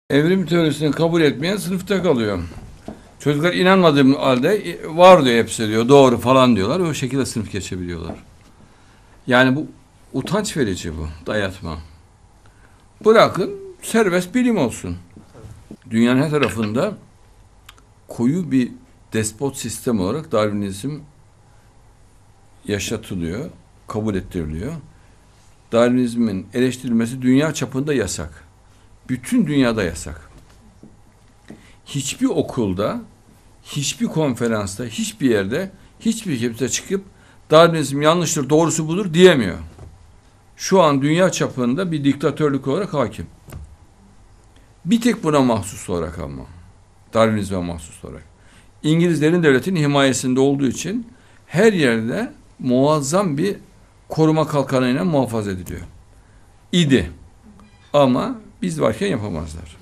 Evrim teorisini kabul etmeyen sınıfta kalıyor. Çocuklar inanmadığım halde var diyor, hepsi diyor, doğru falan diyorlar. O şekilde sınıf geçebiliyorlar. Yani bu utanç verici, bu dayatma. Bırakın serbest bilim olsun. Dünyanın her tarafında koyu bir despot sistem olarak Darwinizm yaşatılıyor, kabul ettiriliyor. Darwinizmin eleştirilmesi dünya çapında yasak. Bütün dünyada yasak. Hiçbir okulda, hiçbir konferansta, hiçbir yerde, hiçbir kimse çıkıp Darwinizm yanlıştır, doğrusu budur diyemiyor. Şu an dünya çapında bir diktatörlük olarak hakim. Bir tek buna mahsus olarak ama. Darwinizme mahsus olarak. İngilizlerin devletinin himayesinde olduğu için her yerde muazzam bir koruma kalkanıyla muhafaza ediliyor. İdi. Ama biz varken yapamazlar.